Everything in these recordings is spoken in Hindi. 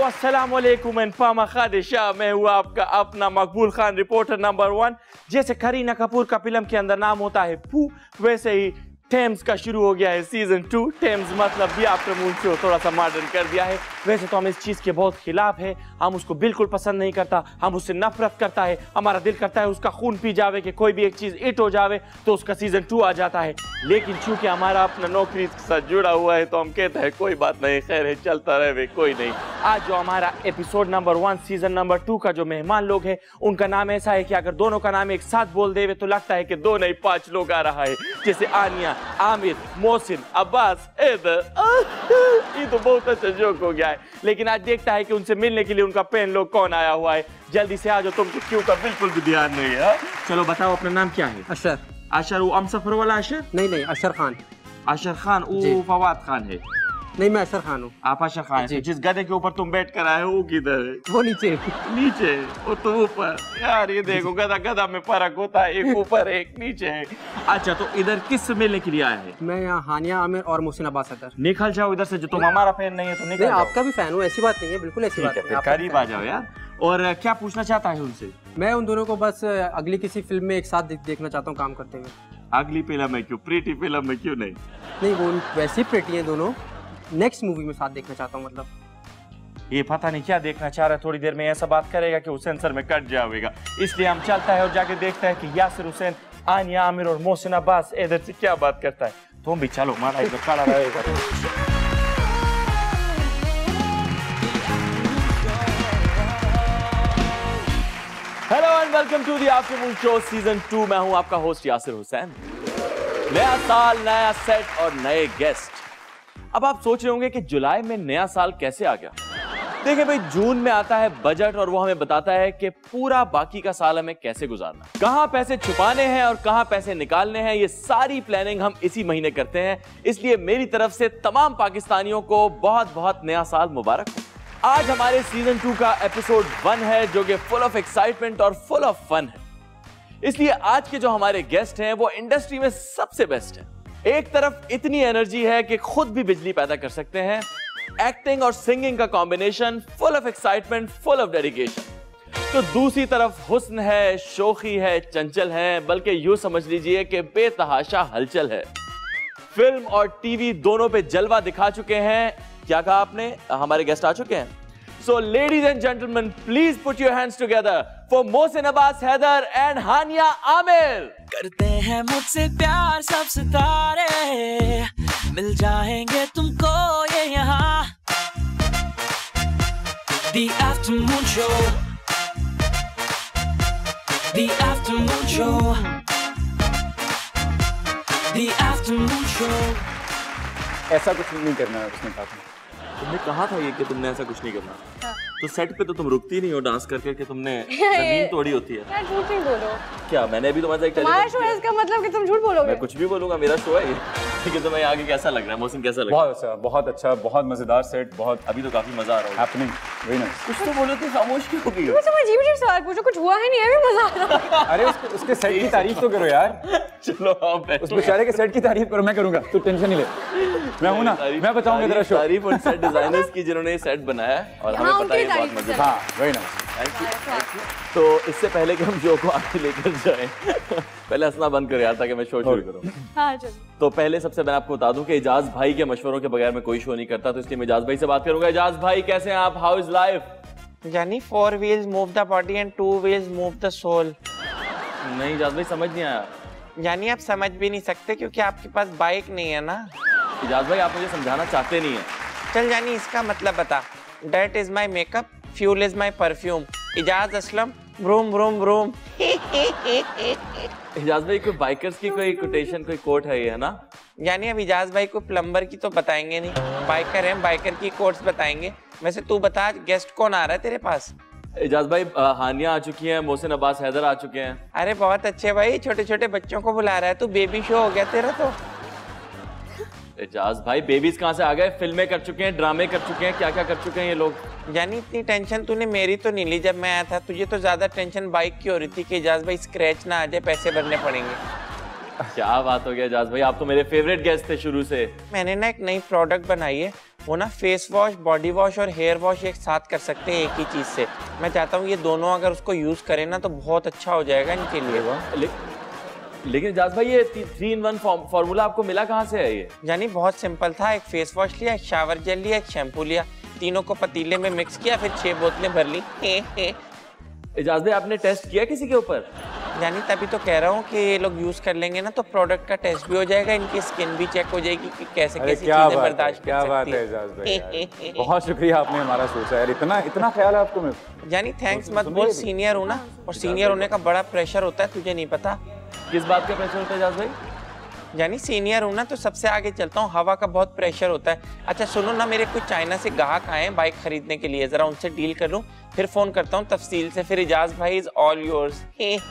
अस्सलाम वालेकुम एंड पामा खादिशा। मैं हूँ आपका अपना मकबूल खान रिपोर्टर नंबर 1। जैसे करीना कपूर का फिल्म के अंदर नाम होता है पू, वैसे ही टेम्स का शुरू हो गया है सीजन 2। टेम्स मतलब भी आफ्टर मून शो थोड़ा सा मॉडर्न कर दिया है। वैसे तो हम इस चीज के बहुत खिलाफ है, हम उसको बिल्कुल पसंद नहीं करता, हम उससे नफरत करता है। हमारा दिल करता है उसका खून पी जावे कि कोई भी एक चीज हिट हो जावे तो उसका सीजन 2 आ जाता है। लेकिन चूंकि हमारा अपना नौकरी के साथ जुड़ा हुआ है तो हम कहते हैं कोई बात नहीं, खैर है, चलता रहे, कोई नहीं। आज जो हमारा एपिसोड नंबर 1 सीजन नंबर 2 का जो मेहमान लोग हैं उनका नाम ऐसा है कि अगर दोनों का नाम एक साथ बोल देवे तो लगता है कि 2 नहीं 5 लोग आ रहा है। जैसे आनिया, आमिर, मोहसिन, अब्बास, हैदर। ये तो बहुत अच्छा जोक हो गया है, लेकिन आज देखता है कि उनसे मिलने के लिए उनका पेन लोग कौन आया हुआ है। जल्दी से आ जाओ, तुमको क्यों का बिल्कुल भी ध्यान नहीं है। चलो बताओ अपना नाम क्या है? अशर। अशर, वो अमसफर वाला अशर? नहीं, अशर खान। अशर खान वो फवाद खान है? नहीं, मैं अशर खान हूँ। आप अशर खान है। जिस गधे के ऊपर तुम बैठ कर आए हो वो किधर है? वो नीचे। नीचे और तुम ऊपर। यार ये देखो, गधा गधा में फर्क होता है, एक ऊपर है एक नीचे है। अच्छा, तो इधर किस मिलने के लिए आया है? मैं यहाँ हानिया, आमिर और मोहसिन अब्बास हैदर। निकल जाओ इधर से, जो तुम हमारा फैन नहीं है तो निकल जाओ। आपका भी फैन हूँ, ऐसी बात नहीं है, बिल्कुल ऐसी बात नहीं है। करीब आ जाओ यार। और क्या पूछना चाहता है उनसे? मैं उन दोनों को बस अगली किसी फिल्म में एक साथ देखना चाहता हूँ काम करते हुए। अगली फिल्म में क्यों? प्रीटी फिल्म में क्यों नहीं? नहीं, वो वैसी प्रीटी है दोनों, नेक्स्ट मूवी में साथ देखना चाहता हूँ। मतलब ये पता नहीं क्या देखना चाह रहा है, थोड़ी देर में ऐसा बात करेगा कि वो सेंसर में कट जाएगा। इसलिए हम चलता है और जाके देखता है कि यासिर हुसैन, आनिया, आमिर और मोहसिन अब्बास इधर से क्या बात करता है। तुम भी चलो, मारा इधर खड़ा रहेगा। Hello and welcome to the afternoon show season 2। मैं हूं आपका होस्ट यासिर हुसैन। नया साल, नया सेट और नए गेस्ट। अब आप सोच रहे होंगे कि जुलाई में नया साल कैसे आ गया। देखिए भाई, जून में आता है बजट और वो हमें बताता है कि पूरा बाकी का साल हमें कैसे गुजारना, कहां पैसे छुपाने हैं और कहां पैसे निकालने हैं। ये सारी प्लानिंग हम इसी महीने करते हैं। इसलिए मेरी तरफ से तमाम पाकिस्तानियों को बहुत बहुत नया साल मुबारक हो। आज हमारे सीजन 2 का एपिसोड 1 है जो कि फुल ऑफ एक्साइटमेंट और फुल ऑफ फन है। इसलिए आज के जो हमारे गेस्ट हैं वो इंडस्ट्री में सबसे बेस्ट है। एक तरफ इतनी एनर्जी है कि खुद भी बिजली पैदा कर सकते हैं, एक्टिंग और सिंगिंग का combination, full of excitement, full of dedication. तो दूसरी तरफ हुस्न है, शोखी है, चंचल है, बल्कि यूं समझ लीजिए कि बेतहाशा हलचल है। फिल्म और टीवी दोनों पे जलवा दिखा चुके हैं। क्या कहा आपने? हमारे गेस्ट आ चुके हैं। So ladies and gentlemen, please put your hands together for Mohsin Abbas Haider and Hania Amir. करते हैं मुझसे प्यार सब सितारे, मिल जाएंगे तुमको ये यहाँ। The afternoon show, the afternoon show, the afternoon show. ऐसा कुछ नहीं करना है उसने कहा। तुमने कहा था ये कि तुमने ऐसा कुछ नहीं करना। हाँ। तो सेट पे तो तुम रुकती नहीं हो डांस करके कि तुमने जमीन तोड़ी होती है। यार झूठ नहीं बोलो। क्या मैंने अभी तुम्हारे साथ हमारा शो है, इसका मतलब कि तुम झूठ बोलोगे? मैं कुछ भी बोलूंगा, मेरा शो है ये। लेकिन तुम्हें आगे कैसा लग रहा है? मोहसिन कैसा लग रहा है? बहुत अच्छा, बहुत मजेदार सेट, बहुत अभी तो काफी मजा आ रहा है। Happening, very nice. कुछ तो बोलो, तो खामोश क्यों हो गई हो? मुझसे अजीब-अजीब सवाल पूछो, कुछ हुआ है नहीं, अभी मजा आ रहा है। अरे उसके सेट की तारीफ तो करो यार। चलो आप उस बेचारे के सेट की तारीफ करो, मैं करूंगा, तू टेंशन नहीं ले। मैं हूं ना, मैं बताऊंगा तेरा शो। तारीफ उन सेट डिजाइनर्स की जिन्होंने ये सेट बनाया है और हमें पता है बहुत मजा। हाँ, वेरी नाइस। Thank you. तो इससे पहले कि हम शो को आगे लेकर जाएं, पहले हंसना बंद करो यार ताकि मैं शो शुरू करूं। हाँ चलो। तो पहले सबसे मैं आपको बता दूं कि इजाज भाई के मशवरों के बगैर मैं कोई शो नहीं करता, तो इसलिए मैं इजाज भाई से बात करूंगा। इजाज भाई कैसे हैं आप? How is life? यानी 4 wheels move the body and 2 wheels move the soul। नहीं इजाज भाई, समझ नहीं आया। यानी आप समझ भी नहीं सकते क्योंकि आपके पास बाइक नहीं है ना। इजाज भाई आप मुझे समझाना चाहते नहीं है। चल यानी इसका मतलब बता। Dirt is my makeup, fuel is my perfume। Ijaz Aslam, vroom vroom vroom. Ijaz भाई कोई बाइकर्स की कोई कोटेशन, कोई कोट है ये, है ना? यानी अब इजाज भाई को प्लम्बर की तो बताएंगे नहीं, बाइकर हैं, बाइकर की कोट्स बताएंगे। वैसे तू बता, गेस्ट कौन आ रहा है तेरे पास? इजाज भाई हानिया आ चुकी हैं, मोहसिन अब्बास हैदर आ चुके हैं। अरे बहुत अच्छे भाई, छोटे छोटे बच्चों को बुला रहा है तू, बेबी शो हो गया तेरा तो। इजाज भाई बेबीज कहाँ से आ गए? फिल्में कर चुके हैं, ड्रामे कर चुके हैं, क्या क्या कर चुके हैं ये लोग। यानी इतनी टेंशन तूने मेरी तो नहीं ली जब मैं आया था, तुझे तो ज्यादा टेंशन बाइक की हो रही थी कि इजाज भाई स्क्रैच ना आ जाए, पैसे भरने पड़ेंगे। क्या बात हो गया इजाज भाई, आप तो मेरे फेवरेट गेस्ट थे शुरू से। मैंने ना एक नई प्रोडक्ट बनाई है, वो ना फेस वॉश, बॉडी वॉश और हेयर वॉश एक साथ कर सकते हैं एक ही चीज़ से। मैं चाहता हूँ ये दोनों अगर उसको यूज़ करें ना तो बहुत अच्छा हो जाएगा इनके लिए। लेकिन एजाज भाई ये 3-in-1 फॉर्मूला आपको मिला कहाँ से है ये? यानी बहुत सिंपल था, एक फेस वॉश लिया, एक शावर जेल लिया, एक शैम्पू लिया, तीनों को पतीले में मिक्स किया, फिर 6 बोतलें भर ली। एजाज भाई आपने टेस्ट किया किसी के ऊपर? यानी तभी तो कह रहा हूँ कि ये लोग यूज कर लेंगे ना तो प्रोडक्ट का टेस्ट भी हो जाएगा, इनकी स्किन भी चेक हो जाएगी कि कैसे कैसी चीजें बर्दाश्त क्या कर बात सकती है एजाज भाई यार। बहुत शुक्रिया आपने हमारा सोचा यार, इतना ख्याल है आपको। मैं यानी थैंक्स मत बोल, सीनियर हूँ ना, और सीनियर होने का बड़ा प्रेशर होता है, तुझे नहीं पता। किस बात का प्रेशर होता है एजाज भाई? यानी सीनियर हूँ ना तो सबसे आगे चलता हूँ, हवा का बहुत प्रेशर होता है। अच्छा सुनो ना, मेरे कुछ चाइना से ग्राहक आए हैं बाइक खरीदने के लिए, जरा उनसे डील कर लूँ, फिर फोन करता हूँ तफसील से। फिर इजाज भाई is all yours.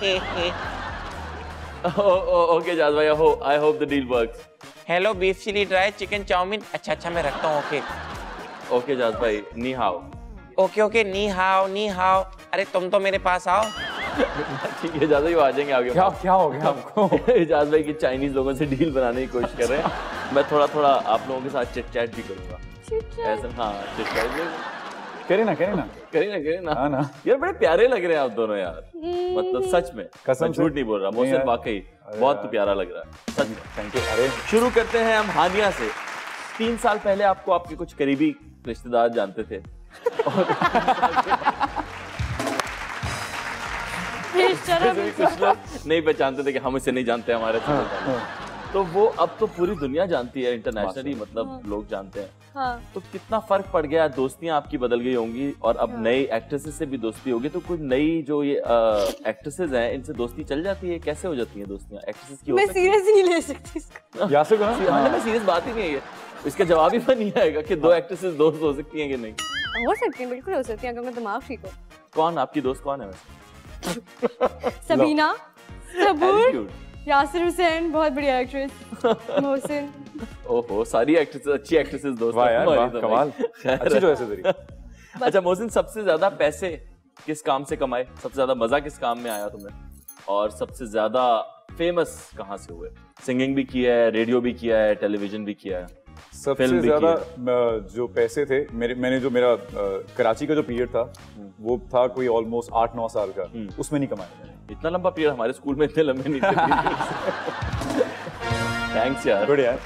Okay Ejaz भाई, I hope the deal works. Hello, beef chilli dry, chicken chow mein. अच्छा मैं रखता हूँ। ओके एजाज भाई, नी हाओ। ओके नी हाओ। अरे तुम तो मेरे पास आओ। ठीक है एजाज भाई, वो आ जाएंगे आगे। क्या हो गया आपको? एजाज भाई की चाइनीज लोगों से डील बनाने की कोशिश कर रहे हैं। मैं थोड़ा आप लोगों के साथ चिट चैट भी करूंगा। ऐसा हाँ, चिट चैट करे ना हाँ ना यार, बड़े प्यारे लग रहे हैं आप दोनों यार, मतलब सच में, मैं झूठ नहीं बोल रहा मोहसिन, वाकई बहुत प्यारा लग रहा है सच में। Thank you. अरे शुरू करते हैं हम हानिया से। 3 साल पहले आपको आपके कुछ करीबी रिश्तेदार जानते थे कुछ लोग नहीं पहचानते थे कि हम इसे नहीं जानते, हमारे तो वो अब तो पूरी दुनिया जानती है, इंटरनेशनली मतलब लोग जानते हैं। हाँ। तो कितना फर्क पड़ गया, दोस्तियां आपकी बदल गई होंगी और अब नई एक्ट्रेसेस से भी दोस्ती होगी। तो कुछ नई जो ये एक्ट्रेसेस हैं इनसे दोस्ती चल जाती है? कैसे हो जाती है दोस्तियां एक्ट्रेसेस की? मैं सीरियस नहीं ले सकती इसको। यासिर को ना मैं सीरियस बात ही नहीं है ये, इसका जवाब ही नहीं आएगा कि 2 एक्ट्रेसेस दोस्त हो सकती हैं कि नहीं। हो सकती है, बिल्कुल हो सकती है, अगर मैं दिमाग ठीक हो। कौन आपकी दोस्त कौन है वैसे? सबीना, सबूर, Attitude। यासिर हुसैन, बहुत बढ़िया एक्ट्रेस, मोहसिन। ओहो, सारी एक्ट्रेसेस अच्छी एक्ट्रेसेस दोस्त वाह यार, हमारी वाह, तो कमाल। भाई। अच्छी चॉइस है तेरी। अच्छा मोहसिन, सबसे ज्यादा पैसे किस काम से कमाए? सबसे ज्यादा मजा किस काम में आया तुम्हें? और सबसे ज्यादा फेमस कहाँ से हुए? सिंगिंग भी किया है, रेडियो भी किया है, टेलीविजन भी किया है, सबसे ज्यादा जो पैसे थे मेरा कराची का जो पीरियड था वो था कोई ऑलमोस्ट 8-9 साल का, उसमें नहीं कमाया मैंने। इतना लंबा पीरियड हमारे स्कूल में इतने लंबे नहीं थे। थैंक्स यार, गुड यार।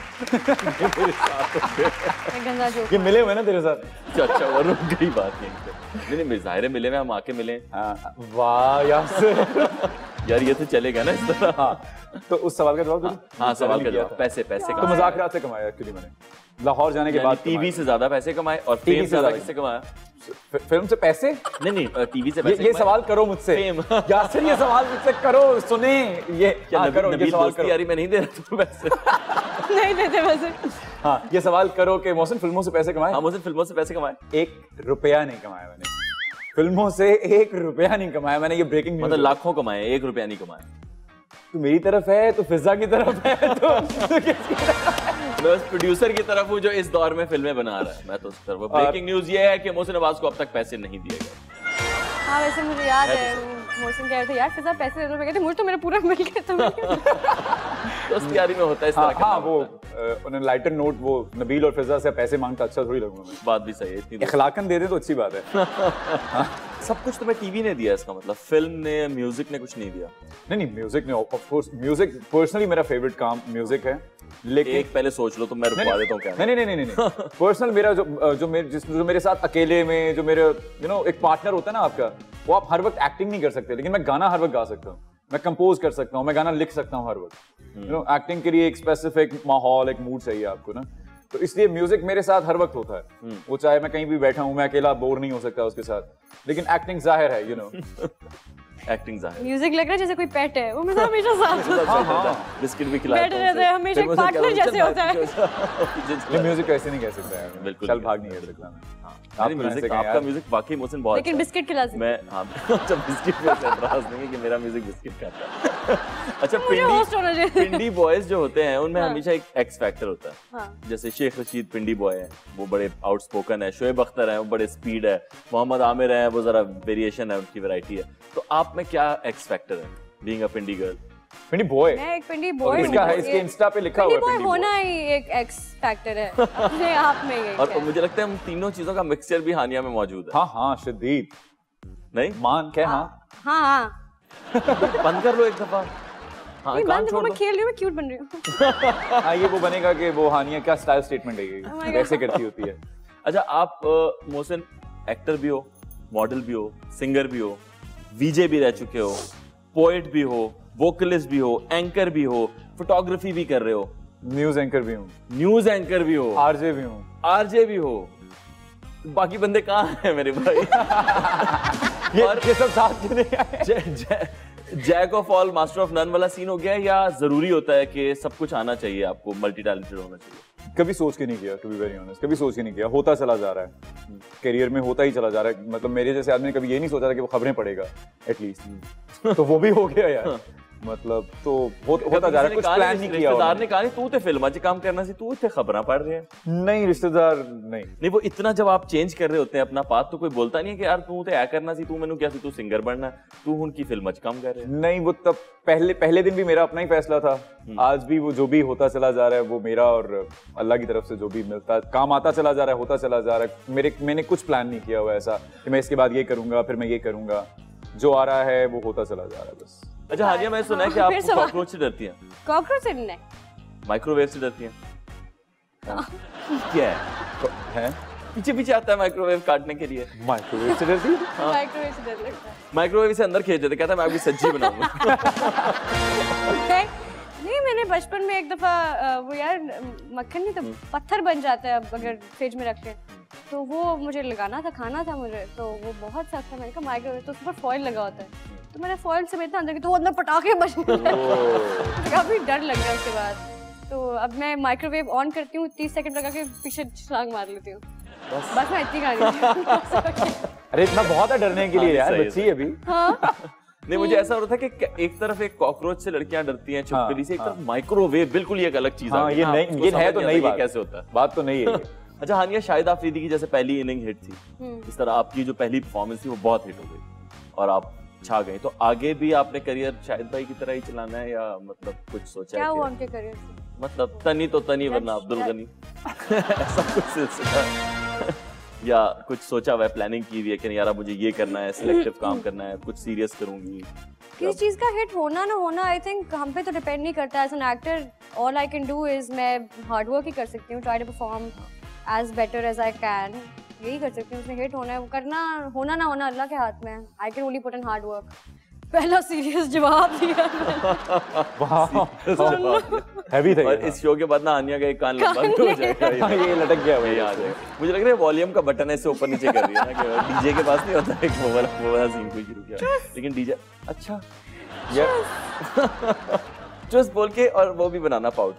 गंदा जोक। ये मिले हुए ना तेरे साथ। अच्छा वो रुक गई बात नहीं, नहीं ज़ाहिर है मिले में, हम आके मिले। हाँ, वाह यार यार ये तो चलेगा ना इस तरह। हाँ, तो उस सवाल का जवाब दो। हाँ सवाल का जवाब, पैसे तो मजाक से कमाया एक्चुअली मैंने। लाहौर जाने के बाद टीवी से ज्यादा पैसे कमाए। और फेम से ज्यादा किससे कमाया? फिल्म से पैसे? नहीं टीवी से पैसे। ये सवाल करो मुझसे यासिर, ये सवाल मुझसे करो, सुने ये करो, ये सवाल करो यार, मैं नहीं दे रहा तुम्हें पैसे। नहीं देते वैसे। हाँ, ये सवाल करो कि मोहसिन फिल्मों से पैसे कमाए? हाँ मोहसिन फिल्मों से पैसे कमाए। 1 रुपया नहीं कमाया मैंने फिल्मों से, 1 रुपया नहीं कमाया मैंने। ये ब्रेकिंग न्यूज़, मतलब लाखों कमाए, 1 रुपया नहीं कमाए। तू मेरी तरफ है, तो फिजा की तरफ है, तो मैं उस प्रोड्यूसर की तरफ हूँ जो इस दौर में फिल्में बना रहा है, मैं तो उस तरफ। ब्रेकिंग न्यूज ये है कि मोहसिन अब्बास को अब तक पैसे नहीं दिए गए। हाँ वैसे मुझे याद है, मोहसिन कह रहे थे यार फिजा पैसे दे दो, मैं कहती मुझे तो मेरा पूरा मिल गया तो उस तैयारी में होता है इस तरह का। हाँ, वो उन्हें लाइटर नोट, वो नबील और फिजा से पैसे मांगता अच्छा थोड़ी लगूंगा मैं। बात भी सही है, इतनी इखलाकन दे दे तो अच्छी बात है। सब कुछ तुम्हें टीवी ने दिया, इसका मतलब फिल्म ने, म्यूजिक ने कुछ नहीं दिया? नहीं, म्यूजिक ने ऑफ कोर्स, म्यूजिक पर्सनली मेरा फेवरेट काम म्यूजिक है, लेकिन एक पहले सोच लो तो मैं रुकवा देता हूँ क्या। नहीं पर्सनल मेरा जो मेरे साथ अकेले में जो मेरे एक पार्टनर होता है ना आपका, वो आप हर वक्त एक्टिंग नहीं कर सकते, लेकिन मैं गाना हर वक्त गा सकता हूँ, मैं कंपोज कर सकता हूँ, मैं गाना लिख सकता हूँ हर वक्त। एक्टिंग के लिए एक स्पेसिफिक माहौल, एक मूड चाहिए आपको ना, तो इसलिए म्यूजिक मेरे साथ हर वक्त होता है। वो चाहे मैं कहीं भी बैठा हूँ, मैं अकेला बोर नहीं हो सकता उसके साथ, लेकिन एक्टिंग जाहिर है एक्टिंग जाहिर। म्यूजिक लग रहा है जैसे कोई पेट है, वो मेरे साथ हमेशा साथ बिस्किट भी खिलाता बैठे रहते हैं, हमेशा एक पार्टनर जैसे होता है। म्यूजिक ऐसे नहीं कह सकता है, बिल्कुल चल भाग नहीं कर सकता मैं। आपका म्यूजिक वाकई मोहसिन बहुत, लेकिन बिस्किट खिला सकते। मैं हाँ अच्छा बिस्किट में एतराज नहीं है कि मेरा म्यूजिक बिस्किट खाता है। अच्छा पिंडी बॉयज जो होते हैं उनमें हमेशा एक एक्स फैक्टर होता है। हाँ। जैसे शेख रशीद पिंडी बॉय है, वो बड़े आउटस्पोकन है, शोएब अख्तर है वो बड़े स्पीड है, मोहम्मद आमिर है वो जरा वेरिएशन है, उनकी वैरायटी है। तो आप में क्या एक्स फैक्टर है being a Pindi girl? Pindi boy. मैं एक पिंडी बॉय हूँ। इसका है, इसके इंस्टा पे लिखा हुआ है पिंडी बॉय होना ही एक एक्स फैक्टर है अपने आप में ये। और मुझे लगता है हम तीनों चीजों का मिक्सचर भी हानिया में मौजूद है। हाँ हाँ शदीद। नहीं मान क्या? हाँ हाँ बंद कर लो एक दफा। हाँ नहीं काम बंद, छोड़ मैं दो। खेल रही हूँ, मैं क्यूट बन रही हूँ। हाँ, ये वो बनेगा कि वो हानिया क्या स्टाइल स्टेटमेंट है ये, my God. वैसे करती होती है। अच्छा आप मोहसिन एक्टर भी हो, मॉडल भी हो, सिंगर भी हो, वीजे भी रह चुके हो, पोएट भी हो, वोकलिस्ट भी हो, एंकर भी हो, फोटोग्राफी भी कर रहे हो, न्यूज एंकर भी हूँ, न्यूज एंकर भी हो, आरजे भी हूँ, आरजे भी हो। बाकी बंदे कहाँ हैं मेरे भाई? ये सब साथ क्यों नहीं आए? Jack of all master of none वाला सीन हो गया, या जरूरी होता है कि सब कुछ आना चाहिए आपको, मल्टी टैलेंटेड होना चाहिए? कभी सोच के नहीं किया, टू बी वेरी ऑनेस्ट, कभी सोच के नहीं किया, होता चला जा रहा है, करियर में होता ही चला जा रहा है। मतलब मेरे जैसे आदमी ने कभी ये नहीं सोचा था कि वो खबरें पढ़ेगा एटलीस्ट, तो वो भी हो गया यार। मतलब तो होता जा रहा है, कुछ प्लान नहीं किया। रिश्तेदार ने कहा नहीं तू ते फिल्म च काम करना सी, तू इतने खबरें पढ़ रहे हैं। नहीं रिश्तेदार नहीं, वो इतना जब आप चेंज कर रहे होते हैं अपना पाथ, तो कोई बोलता नहीं है कि यार तू ते ऐ करना सी, तू मैनू क्या सी, तू सिंगर बनना, तू उनकी फिल्म च काम कर रहे हैं। नहीं, वो तब पहले दिन भी मेरा अपना ही फैसला था। आज भी वो जो भी होता चला जा रहा है वो मेरा और अल्लाह की तरफ से जो भी मिलता काम आता चला जा रहा है, होता चला जा रहा है। मैंने कुछ प्लान नहीं किया हुआ ऐसा कि मैं इसके बाद ये करूंगा, फिर मैं ये करूंगा। जो आ रहा है वो होता चला जा रहा है बस। अच्छा हानिया, मैंने सुना है कि आप कॉकरोच से डरती हैं। कॉकरोच से नहीं, माइक्रोवेव से डरती हैं? क्या है? पीछे पीछे आता है माइक्रोवेव काटने के लिए। माइक्रोवेव से डरती है? माइक्रोवेव से डर लगता है। माइक्रोवेव से अंदर खींच देते, कहता है मैं आपकी सब्जी बनाऊंगा। नहीं, मैंने बचपन में एक दफा वो यार मक्खन नहीं तो पत्थर बन जाता है अब अगर फ्रिज में रखे, तो वो मुझे लगाना था, खाना था मुझे, तो वो बहुत सख्त था। मैंने कहा माइक्रोवेव तो उस पर फॉइल लगा होता है, तो मैंने फॉइल से इतना अंदर की, तो वो अंदर पटाखे बजने लगे। काफी डर लग गया उसके बाद। तो अब मैं माइक्रोवेव ऑन करती हूँ, 30 सेकंड लगा के पीछे छलांग मार लेती हूँ। बस मैं इतनी कहानी। अरे इतना बहुत है डरने के लिए यार, बच्ची है अभी। हाँ नहीं, मुझे ऐसा होता था कि एक तरफ एक कॉकरोच से लड़कियां डरती हैं छिपकली से, एक तरफ माइक्रोवेव, बिल्कुल ये एक अलग चीज हाँ, ये नहीं, ये है तो नई बात, कैसे होता है, बात तो नहीं है। अच्छा हानिया, शाहिद आफरीदी की जैसे पहली इनिंग हिट थी, इस तरह आपकी जो पहली परफॉर्मेंस थी वो बहुत हिट हो गई और आप छा गए, तो आगे भी आपने करियर शाहिद भाई की तरह ही चलाना है, या मतलब कुछ सोचा क्या है? हुआ उनके करियर से? मतलब तनी तो तनी वरना अब्दुल गनी, ऐसा कुछ सिलसिला, या कुछ सोचा हुआ है, प्लानिंग की हुई है कि नहीं यार अब मुझे ये करना है, सिलेक्टिव काम करना है, कुछ सीरियस करूंगी? किसी चीज का हिट होना ना होना आई थिंक हम पे तो डिपेंड नहीं करता। As an actor all I can do is मैं हार्ड वर्क ही कर सकती हूँ, try to perform as better as I can, यही कर सकती हूँ। उसमें हिट होना है, वो करना होना ना होना अल्लाह के हाथ में है। I can only put in hard work. पहला सीरियस जवाब दिया। हैवी था। और इस शो के बाद ना हानिया का एक कान लंबा हो जाएगा, ये लटक गया ये आ जाएगा। मुझे लग रहा है वॉल्यूम का बटन ऐसे ऊपर नीचे कर रही है ना, कि डीजे के पास नहीं होता एक वो वाला सीन कोई शुरू किया, लेकिन डीजे अच्छा यार चुस बोल के, और वो भी बनाना पाउच।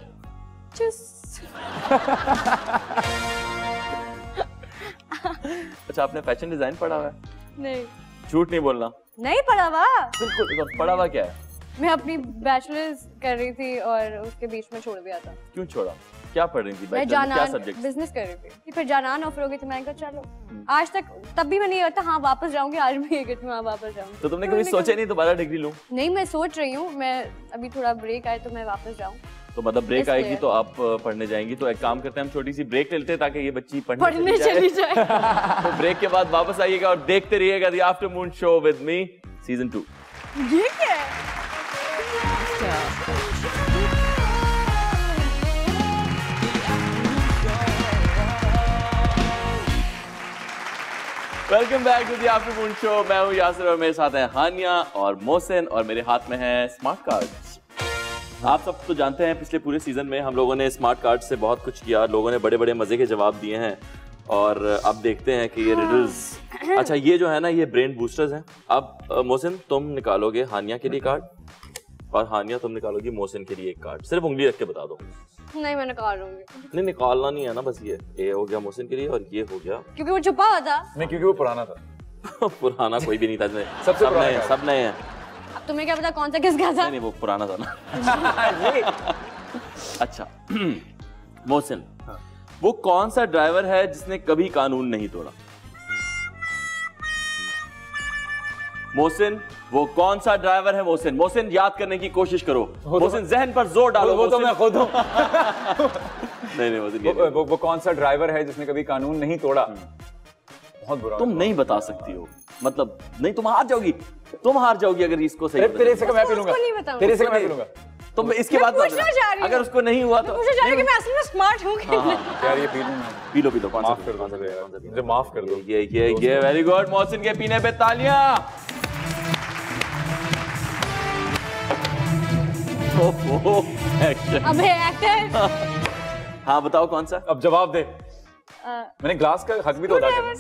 अच्छा आपने फैशन डिजाइन पढ़ा हुआ है? नहीं, झूठ नहीं बोलना। नहीं पढ़ा हुआ। बिल्कुल पढ़ा हुआ क्या है? मैं अपनी बैचलर्स कर रही थी और उसके बीच में छोड़ दिया था। क्यों छोड़ा? क्या पढ़ रही थी? मैं क्या जानान सब्जेक्ट? बिजनेस कर रही थी, फिर जानान ऑफर हो गई थी, मैंने कहा चलो। आज तक तब भी मैंने ये था हाँ वापस जाऊंगी, आज भी ये कहती हूँ हाँ वापस जाऊंगी। तो तुमने कभी सोचा नहीं दोबारा डिग्री लूं? नहीं, मैं सोच रही हूँ, मैं अभी थोड़ा ब्रेक आए तो मैं वापस जाऊँ। तो मतलब ब्रेक इसलिए। आएगी तो आप पढ़ने जाएंगी, तो एक काम करते हैं हम छोटी सी ब्रेक ले लेते हैं ताकि ये बच्ची पढ़ने चली जाए। तो ब्रेक के बाद वापस आइएगा और देखते रहिएगा the afternoon show with me season 2। ये क्या है? Welcome back to the afternoon show. मैं हूं यासिर और मेरे साथ हैं हानिया और मोहसिन, और मेरे हाथ में है स्मार्ट कार्ड्स। आप सब तो जानते हैं पिछले पूरे सीजन में हम लोगों ने स्मार्ट कार्ड से बहुत कुछ किया, लोगों ने बड़े बड़े मजे के जवाब दिए हैं, और अब देखते हैं कि ये रिडल्स। अच्छा ये जो है ना, ये ब्रेन बूस्टर्स हैं। अब मोहसिन तुम निकालोगे हानिया के लिए कार्ड, और हानिया तुम निकालोगी मोहसिन के लिए एक कार्ड। सिर्फ उंगली रख के बता दो। नहीं, मैं निकाल लूंगी। नहीं निकालना नहीं है ना, बस ये हो गया मोहसिन के लिए, और ये हो गया क्योंकि वो छुपा हुआ था। नहीं, क्योंकि वो पुराना था। पुराना कोई भी नहीं था, सबसे पुराना है। सब नए हैं। अब तुम्हें क्या पता कौन सा किसका था? नहीं वो पुराना था ना। अच्छा मोहसिन, वो कौन सा ड्राइवर है जिसने कभी कानून नहीं तोड़ा? मोहसिन, वो कौन सा ड्राइवर है मोहसिन? मोहसिन याद करने की कोशिश करो। मोहसिन जहन पर जोर डालो। वो तो मैं खुद हूँ। नहीं मोहसिन, वो कौन सा ड्राइवर है जिसने कभी कानून नहीं तोड़ा? बहुत बुरा। तुम नहीं बता सकती हो, मतलब नहीं, तुम हार जाओगी, तुम हार जाओगी अगर इसको सही। तेरे से मैं पी लूंगा, तेरे से मैं पी लूंगा। तुम इसके बाद अगर उसको नहीं हुआ तो मुझे जाने कि मैं असल में स्मार्ट हूँ कि नहीं। यार ये पी लूंगा। पी लो पी लो, माफ कर दो मुझे, माफ कर दो। ये वेरी गुड। मोहसिन के पीने पे तालियां। अबे एक्टर। हाँ बताओ कौन सा? अब जवाब दे। मैंने ग्लास का हक भी तो अदा करना।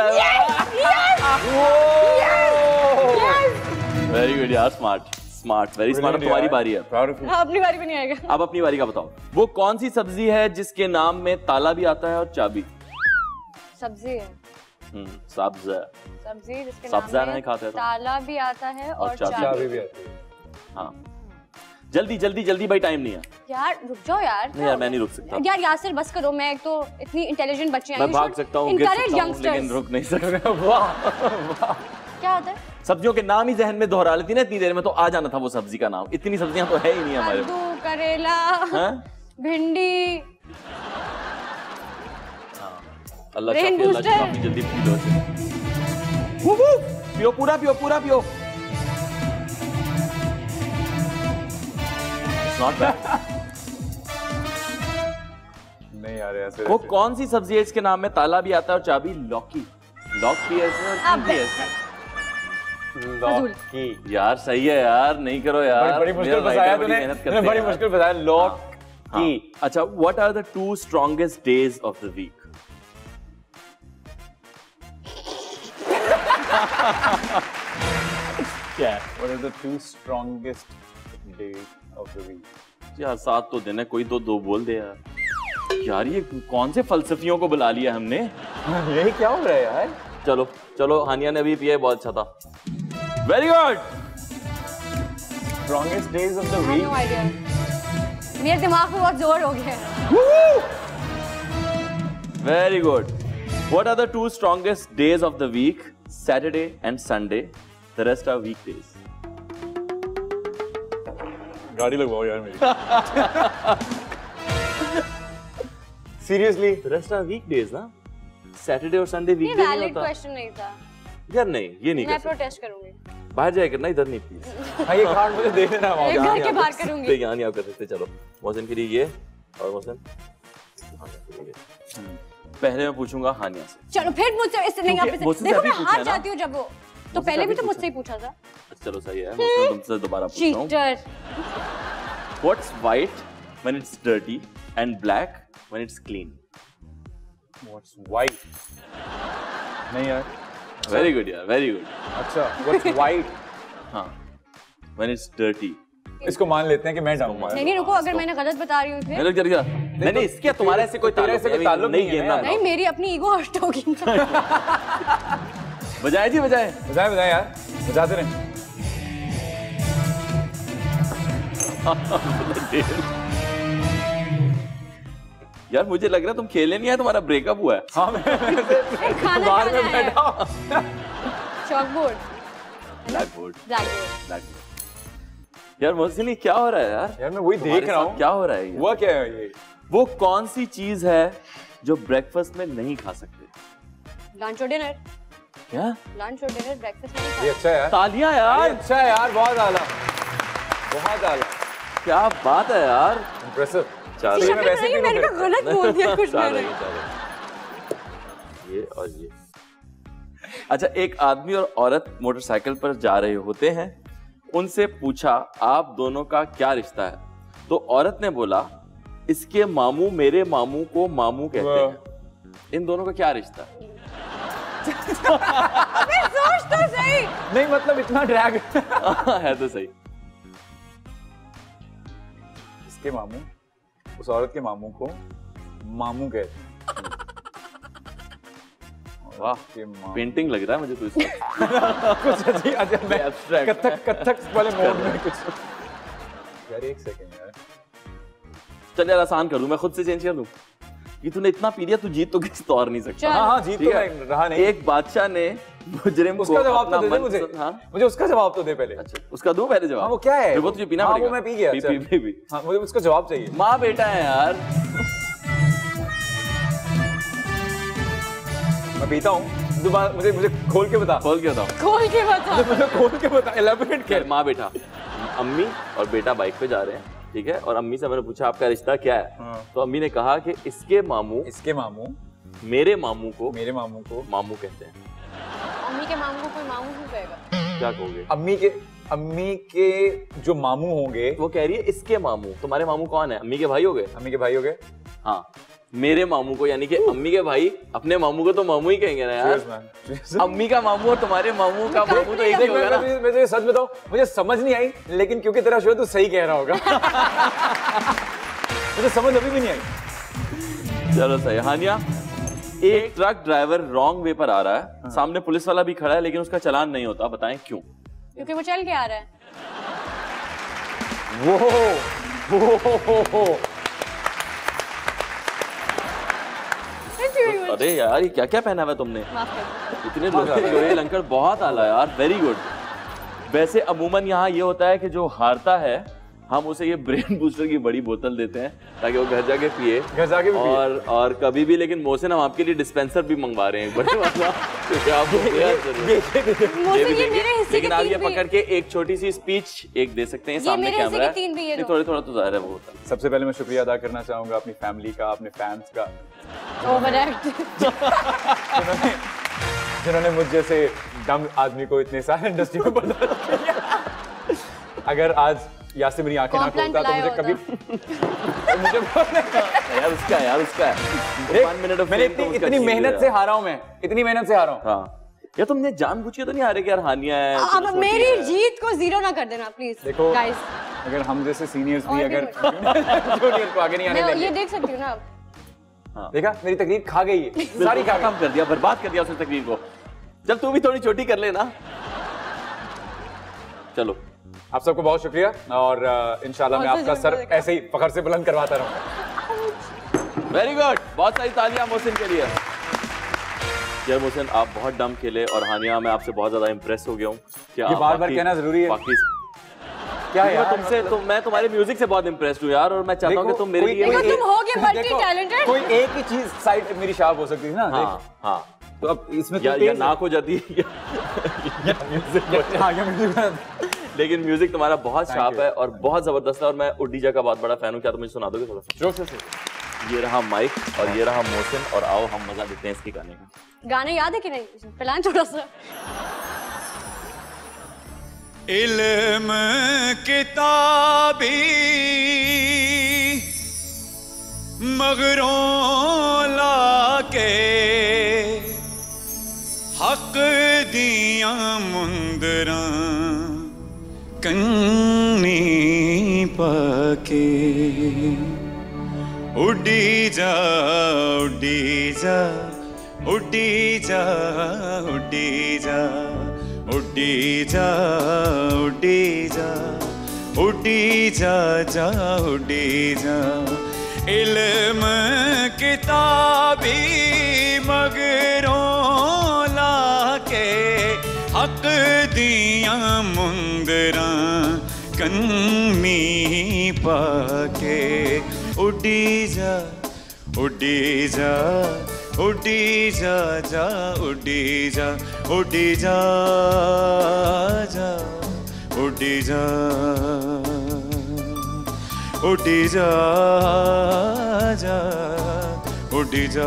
वेरी गुड यार, स्मार्ट स्मार्ट, वेरी स्मार्ट। अब तुम्हारी बारी है। अपनी बारी पे नहीं आएगा। अब अपनी बारी का बताओ। वो कौन सी सब्जी है जिसके नाम में ताला भी आता है और चाबी? सब्जी है। सब्ज है। सब्जी जिसके सब्जा नाम में नहीं खाते तो। ताला भी आता है और चाबी भी आती है। हाँ जल्दी जल्दी जल्दी भाई, टाइम नहीं है यार। रुक जाओ यार। नहीं यार मैं नहीं रुक सकता यार यासिर बस करो, मैं एक तो इतनी इंटेलिजेंट बच्ची मैं भाग सकता हूँ, गिर सकता हूँ, लेकिन रुक नहीं सकता। वाह क्या होता है? सब्जियों के नाम ही जहन में दोहरा लेती ना इतनी देर में, तो आ जाना था वो सब्जी का नाम। इतनी सब्जियां तो है ही नहीं हमारे। कद्दू, करेला, भिंडी। अल्लाह काफी जल्दी पी लो। पियो पूरा पियो, पूरा पियो। Not bad. नहीं यार ऐसे। वो कौन सी सब्जी है इसके नाम में ताला भी आता है और चाबी? लौकी। लौक भी ऐसे और की भी ऐसे। लौकी। यार सही है यार, नहीं करो यार। बड़ी मुश्किल बताया तूने, बड़ी मुश्किल बताया। लौक की। अच्छा, what are the 2 strongest days of the week? क्या? What are the 2 strongest days of the week? यार 7 तो दिन है, कोई तो 2 बोल दे यार। यार ये कौन से फलसफियों को बुला लिया हमने? यही क्या हो रहा है यार? चलो चलो, हानिया ने भी पिया, बहुत अच्छा था। Very good. Strongest days of the week? No idea. मेरे दिमाग में बहुत जोर हो गया। Very good. What are the 2 strongest days of the week? Saturday and Sunday. The rest are weekdays. गाड़ी लगवाओ यार मेरी। Seriously? The rest are weekdays ना? Saturday और Sunday ये weekday नहीं वैलिड होता। क्वेश्चन नहीं था। यार नहीं, ये नहीं मैं कर सकते। प्रोटेस्ट करूंगी। बाहर जाए करना, इधर नहीं प्लीज। हाँ ये कार्ड मुझे दे देना वहाँ। घर के बाहर करूंगी। यहाँ नहीं आप कर सकते। चलो मोहसिन के लिए ये और मोहसिन पहले मैं पूछूंगा हानिया से। चलो फिर मुझसे इससे नहीं, आप मुझसे देखो अभी मैं पूछा हार है ना? जाती हूँ जब वो तो पहले भी तो मुझसे ही पूछा था। चलो सही है, मोहसिन तुमसे दोबारा पूछ रहा हूँ। Cheater. What's white when it's dirty and black when it's clean? What's white? नहीं यार। Very good यार, very good. अच्छा, what's white? हाँ, when it's dirty. इसको मान लेते हैं कि मैं डालूंगा। नहीं रुको, अगर मैंने गलत बता रही हूँ नहीं रुक जा। नहीं इसके तुम्हारे से कोई ताल्लुक नहीं है ना। नहीं, मेरी अपनी ईगो हर्ट होगी। बजाए जी बजाए। बजाए यार, बजाते रहे। यार मुझे लग रहा है तुम खेलने नहीं आए, तुम्हारा ब्रेकअप हुआ है। हाँ मैं बाहर में बैठा। Chalkboard, blackboard, blackboard. ब्लैकबोर्ड। यार मोहसिन ये क्या हो रहा है यार? यार मैं वही देख रहा हूँ। क्या हो रहा है ये? हुआ क्या है ये? वो कौन सी चीज है जो ब्रेकफास्ट में नहीं खा सकते? लंच और डिनर। क्या? लंच और डिनर ब्रेकफास्ट में नहीं ये अच्छा है यार। तालियां यार। ये अच्छा है यार, बहुत आला, बहुत आला। क्या बात है यार। इम्प्रेसिव। खा। मैंने तो गलत बोल दिया कुछ मैंने। ये और ये। अच्छा, एक आदमी और औरत मोटरसाइकिल पर जा रहे होते हैं, उनसे पूछा आप दोनों का क्या रिश्ता है? तो औरत ने बोला इसके मामू मेरे मामू को मामू कहते हैं। इन दोनों का क्या रिश्ता है? अबे सोच तो सही। नहीं मतलब इतना ड्रैग है तो सही। इसके मामू उस औरत के मामू को मामू कहते हैं। वाह, पेंटिंग लग रहा है मुझे तो इसका। कुछ अजीब मैं एब्स्ट्रैक्ट कथक वाले मोड में कुछ। यार एक सेकंड यार, चल यार आसान कर दूं, मैं खुद से चेंज कर दूं। ये तूने इतना पी लिया, तू जीत तो किसी तो और नहीं सकता। हाँ जीत तो मैं रहा नहीं। एक बादशाह ने मुजरिम को उसका जवाब तो दे दे मुझे। हाँ मुझे उसका जवाब तो दे पहले। अच्छा उसका दूं पहले जवाब? हाँ वो क्या है? वो तुझे पीना हाँ, पड़ेगा। वो मैं पी गया। पी। हाँ मुझे उसका जवाब चाहिए। माँ बेटा है यार। मैं पीता हूँ। दोबारा मुझे खोल के बता। खोल के बता एलैबोरेट कर। माँ बेटा, अम्मी और बेटा बाइक पे जा रहे हैं, ठीक है, और अम्मी से मैंने पूछा आपका रिश्ता क्या है? हाँ। तो अम्मी ने कहा कि इसके मामू मेरे मामू को मामू कहते हैं। अम्मी के मामू को कोई मामू क्यों कहेगा? क्या कहोगे? अम्मी के जो मामू होंगे, वो कह रही है इसके मामू। तुम्हारे मामू कौन है? अम्मी के भाई हो गए? अम्मी के भाई हो गए। हाँ, मेरे मामू को, यानी कि अम्मी के भाई अपने मामू को तो मामू ही कहेंगे ना यार। अम्मी का मामू और तुम्हारे मामू का मामू तो एक ही होगा ना। मैं तुझे सच बताऊं, मुझे समझ नहीं आई, लेकिन क्योंकि तेरा शो तू सही कह रहा होगा। मुझे समझ अभी भी नहीं आई। चलो सही। हानिया, एक ट्रक ड्राइवर रॉन्ग वे पर आ रहा है, सामने पुलिस वाला भी खड़ा है, लेकिन उसका चालान नहीं होता, बताएं क्यों? क्योंकि वो चल के आ रहा है। वो अरे यार ये क्या क्या पहना हुआ है तुमने? माफ कर इतने लोग जो ये लंकर बहुत आला यार, वेरी गुड। वैसे अमूमन यहाँ ये होता है कि जो हारता है हम उसे ये ब्रेन बूस्टर की बड़ी बोतल देते हैं ताकि वो घर जाके पिए। और कभी भी, लेकिन मोहसिन हम आपके लिए डिस्पेंसर भी मंगवा रहे हैं बड़े वाला। तो आप लेकिन आप ये पकड़ के एक छोटी सी स्पीच एक दे सकते हैं, सामने कैमरा है, थोड़ा थोड़ा तो जाहिर है वो होता है। सबसे पहले मैं शुक्रिया अदा करना चाहूंगा अपनी फैमिली का, अपने फैंस का, जिन्होंने मुझ जैसे डम आदमी को इतने सारे इंडस्ट्री में बर्दाश्त किया। अगर आज यासिर मेरी आंखें ना खोलता तो मुझे कभी मुझे यार उसका मैंने इतनी मेहनत से हारा हूं, मैं इतनी मेहनत से हारा हूं। हाँ या तुमने जानबूझ के तो नहीं हारे कि यार हानिया है? अब मेरी जीत को जीरो ना कर देना प्लीज। देखो गाइस, अगर हम जैसे सीनियर्स भी अगर जूनियर को आगे नहीं आने मैं देंगे। ये देख सकती हूँ ना। हाँ। देखा मेरी तकरीर खा गई है, सारी खा काम कर दिया, बर्बाद कर दिया उसने तकरीर को। जब तू भी थोड़ी छोटी कर लेना। चलो आप सबको बहुत शुक्रिया, और इंशाल्लाह मैं आपका सर ऐसे ही फखर से बुलंद करवाता रहूंगा। वेरी गुड, बहुत सारी तालियां मोहसिन के लिए। यार मोहसिन आप बहुत डम खेले, और हानिया मैं आपसे बहुत ज्यादा इंप्रेस हो गया हूँ। ये बार-बार कहना जरूरी है। क्या है यार, तुमसे तो मैं तुम्हारे म्यूजिक से बहुत इंप्रेस्ड हूँ यार, और मैं चाहता हूँ कि तुम मेरे लिए तुम होगे मल्टी टैलेंटेड। कोई एक ही चीज साइड मेरी शार्प हो सकती है ना। हाँ तो अब इसमें या नाक हो जाती है लेकिन म्यूजिक तुम्हारा बहुत शार्प है और बहुत जबरदस्त है, और मैं उड्डीजा का बहुत बड़ा फैन हूँ। क्या तुम मुझे सुना दोगे थोड़ा सा? जोर से। ये रहा माइक और ये रहा मोहसिन, और आओ हम मजा लेते हैं इसके गाने का। गाने याद है कि नहीं? प्लान थोड़ा सा। इल्म किताबी मगरों लाके हक दिया मुंदरा कन्नी पाके उड़ी जा उड़ी जा उड़ी जा उड़ी जा उड़ी जा उड़ी जा उड़ी जा जा उड़ी जा इल्म किताबी मगरों लाके हक दिया मुंदरा कन्नी पाके उड़ी जा उड़ी जा उड़ी जा जा उड़ी जा उड़ी जा जा उड़ी जा उड़ी जा जा उड़ी जा।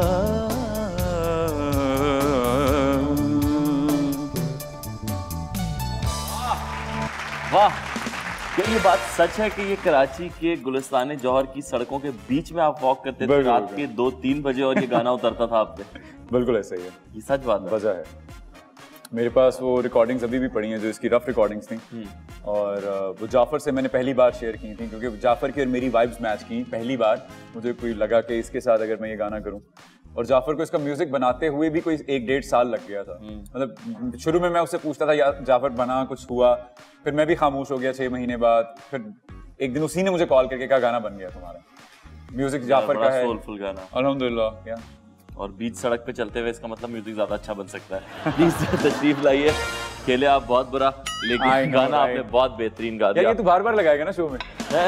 वाह, क्या ये बात सच है कि ये कराची के गुलिस्तान जौहर की सड़कों के बीच में आप वॉक करते थे रात के 2-3 बजे और ये गाना उतरता था आप पे? बिल्कुल ऐसा ही है, ये सच बात है। वजह है मेरे पास वो रिकॉर्डिंग्स अभी भी पड़ी हैं जो इसकी रफ रिकॉर्डिंग्स थी, और वो जाफर से मैंने पहली बार शेयर की थी, क्योंकि जाफर की और मेरी वाइब्स मैच की। पहली बार मुझे कोई लगा कि इसके साथ अगर मैं ये गाना करूं, और जाफर को इसका म्यूजिक बनाते हुए भी कोई 1-1.5 साल लग गया था। मतलब शुरू में मैं उससे पूछता था जाफर बना कुछ हुआ, फिर मैं भी खामोश हो गया 6 महीने बाद, फिर एक दिन उसी ने मुझे कॉल करके कहा गाना बन गया तुम्हारा। म्यूजिक जाफर का है, सोलफुल गाना, अल्हम्दुलिल्लाह। और बीच सड़क पे चलते हुए, इसका मतलब म्यूजिक ज्यादा अच्छा बन सकता है। प्लीज तशरीफ लाइए। खेले आप बहुत बुरा, लेकिन गाना आपने बहुत बेहतरीन गा दिया। ये तो बार-बार लगाएगा ना शो में।